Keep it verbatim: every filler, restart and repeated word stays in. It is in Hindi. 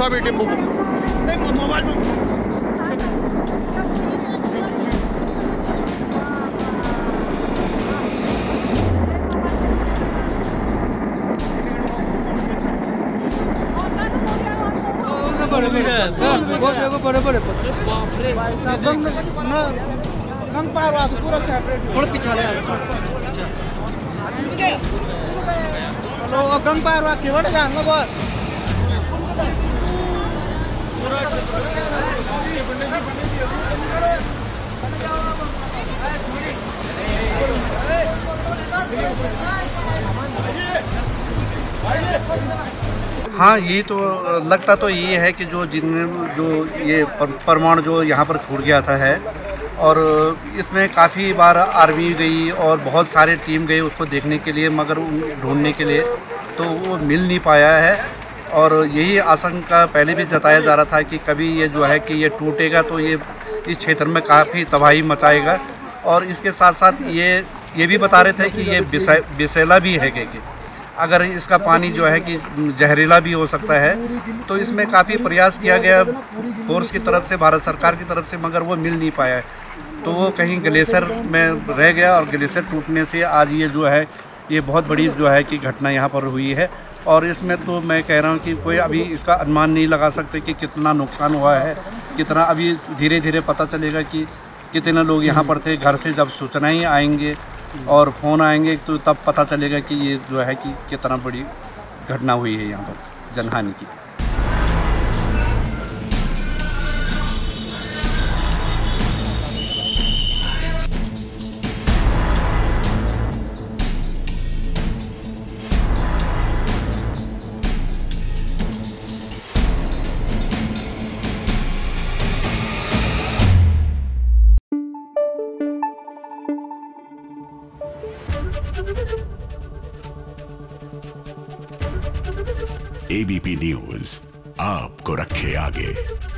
पूरा भी टेम्पो मोबाइल में। बड़े बड़े बड़े बड़े गंग पार वाला पूरा सेपरेट थोड़ा पिछाड़े चलो गंग पार वाला केवल जाएंगे बस हाँ, ये तो लगता तो ये है कि जो जिनने जो ये परमाणु जो यहाँ पर छूट गया था है, और इसमें काफ़ी बार आर्मी गई और बहुत सारे टीम गए उसको देखने के लिए, मगर ढूंढने के लिए तो वो मिल नहीं पाया है। और यही आशंका पहले भी जताया जा रहा था कि कभी ये जो है कि ये टूटेगा तो ये इस क्षेत्र में काफ़ी तबाही मचाएगा। और इसके साथ साथ ये ये भी बता रहे थे कि ये विषैला भी है कि अगर इसका पानी जो है कि जहरीला भी हो सकता है। तो इसमें काफ़ी प्रयास किया गया फोर्स की तरफ से, भारत सरकार की तरफ से, मगर वो मिल नहीं पाया है। तो वो कहीं ग्लेशियर में रह गया और ग्लेशियर टूटने से आज ये जो है ये बहुत बड़ी जो है कि घटना यहाँ पर हुई है। और इसमें तो मैं कह रहा हूँ कि कोई अभी इसका अनुमान नहीं लगा सकते कि कितना नुकसान हुआ है, कितना। अभी धीरे धीरे पता चलेगा कि कितने लोग यहाँ पर थे। घर से जब सूचनाएँ आएंगे और फ़ोन आएंगे तो तब पता चलेगा कि ये जो है कि कितना बड़ी घटना हुई है यहाँ पर जनहानि की। एबीपी न्यूज आपको रखे आगे।